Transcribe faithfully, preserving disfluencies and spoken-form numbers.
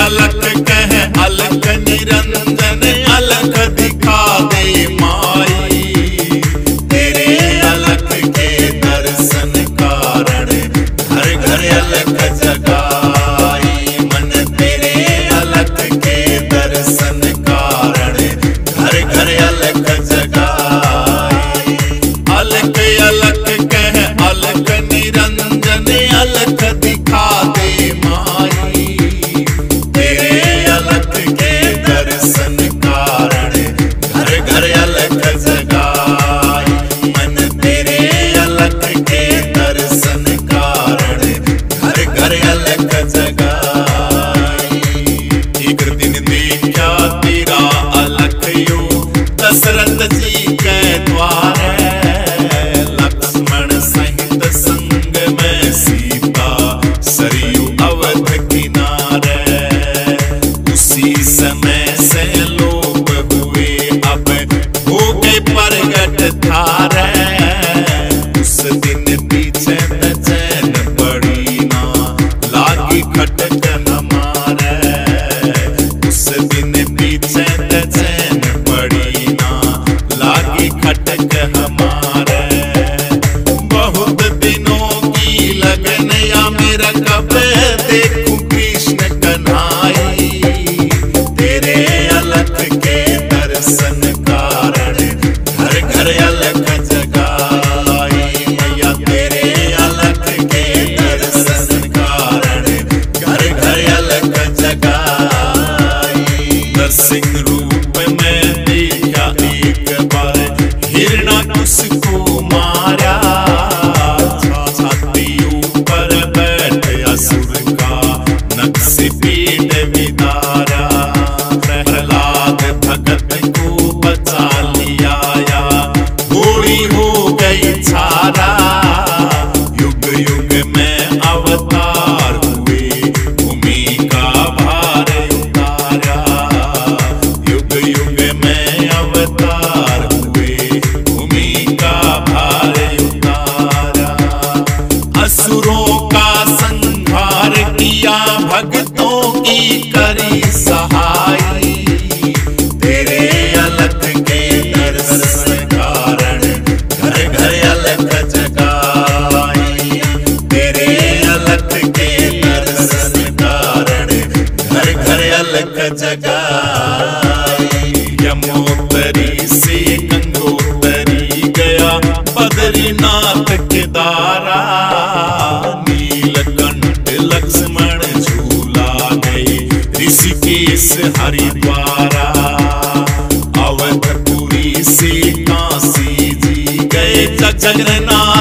अलख कह अलख निरंजन अलख दिखा दे माई। तेरे अलख के दर्शन कारण घर घर अलख जगाई। मन तेरे अलख के दर्शन कारण घर घर अलख जगाई। अलख अलख कह अलख निरंजन अलख दिखा दे माई। तेरे अलख के दर्शन कारण घर घर अलख जगाई। मन तेरे अलख के दर्शन कारण घर घर अलख जगाई। एक दिन देखा तेरा अलख यो दशरथ जी के द्वार। लक्ष्मण सहित संग में सीता सरयू अवध किनारे। उसी समय से लोग हुए अब हो गए प्रगट थारे। उस दिन पीछे चैन पड़ी ना लागी खटक हमारे। उस दिन पीछे चैन पड़ी ना लागी खटक हमारे। बहुत दिनों की लगन या मेरा कब देखूं कृष्ण कन्हाई। तेरे अलख के दर्शन कारण घर घर अलख जगाई। मैया तेरे अलख के दर्शन कारण घर घर अलख जगाई। नरसिंह रूप में देखा एक बार हिरणाकुश को मारा। छाती ऊपर बैठ असुर का नक्श पीठ विदारा। प्रहलाद भगत को बचा लिया या होली हो गई छारा। युग युग में अवतार हुए भूमि का भार उतारा। युग युग में अवतार हुए भूमि का भार उतारा। असुरों का संहार किया भक्तों की करी सहाय। तेरे अलख के दर्शन कारण घर घर अलख जगाई। तेरे अलख के दर्शन कारण घर घर अलख जगाई। यमोत्तरी से गंगोत्तरी गया बद्रीनाथ के दारा। नीलकंठ लक्ष्मण झूला गए ऋषिकेश हरिद्वारा। अवधपुरी से काशी जी गए जगन्नाथ